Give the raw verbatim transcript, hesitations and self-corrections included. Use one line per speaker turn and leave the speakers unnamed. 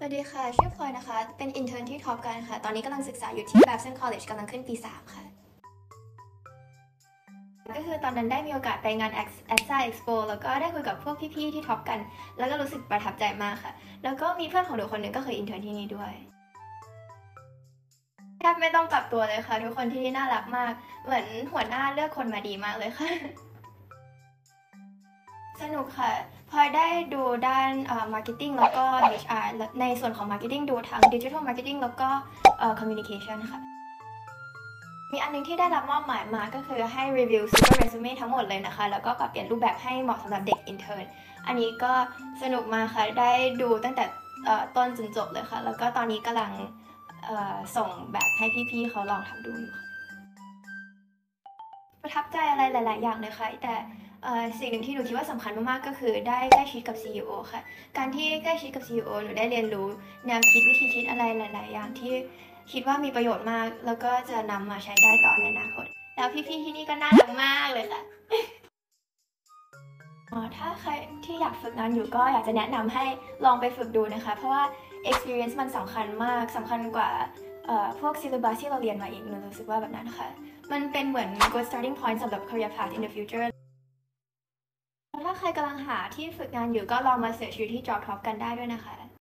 วัสดีค่ะชื่อพลอยนะคะเป็น intern ที่ท็อปกันค่ะตอนนี้กำลังศึกษาอยู่ที่ Babson College กำลังขึ้นปีสามค่ะก็คือตอนนั้นได้มีโอกาสไปงาน เอ เอส เอ Expo แล้วก็ได้คุยกับพวกพี่ๆที่ท็อปกันแล้วก็รู้สึกประทับใจมากค่ะแล้วก็มีเพื่อนของหนูคนหนึ่งก็เคย intern ที่นี่ด้วยแทบไม่ต้องปรับตัวเลยค่ะทุกคนที่นี่น่ารักมากเหมือนหัวหน้าเลือกคนมาดีมากเลยค่ะสนุกค่ะพลอยได้ดูด้านเอ่อ marketing แล้วก็ เอช อาร์ ในส่วนของ marketing ดูทั้ง digital marketing แล้วก็เอ่อ communication ค่ะมีอันนึงที่ได้รับมอบหมายมาก็คือให้รีวิว super resume ทั้งหมดเลยนะคะแล้วก็ปรับเปลี่ยนรูปแบบให้เหมาะสำหรับเด็ก intern อันนี้ก็สนุกมากค่ะได้ดูตั้งแต่ต้นจนจบเลยค่ะแล้วก็ตอนนี้กำลังส่งแบบให้พี่ๆเขาลองทำดูอยู่ค่ะประทับใจอะไรหลายๆอย่างเลยค่ะแต่สิ่งหนึ่งที่หนูคิดว่าสำคัญมากๆก็คือได้ใกล้ชิดกับ ซี อี โอ ค่ะการที่ใกล้ชิดกับ ซี อี โอ หนูได้เรียนรู้แนวคิดวิธีคิดอะไรหลายๆอย่างที่คิดว่ามีประโยชน์มากแล้วก็จะนำมาใช้ได้ต่อในอนาคตแล้วพี่ๆที่นี่ก็น่ารักมากเลยค่ะถ้าใครที่อยากฝึกงานอยู่ก็อยากจะแนะนำให้ลองไปฝึกดูนะคะเพราะว่า experience มันสำคัญมากสำคัญกว่าพวก syllabus ที่เราเรียนมาอีกหนูรู้สึกว่าแบบนั้นค่ะมันเป็นเหมือน good starting point สำหรับ career path in the future ถ้าใครกำลังหาที่ฝึกงานอยู่ก็ลองมาเสิร์ชอยู่ที่ JobTop กันได้ด้วยนะคะ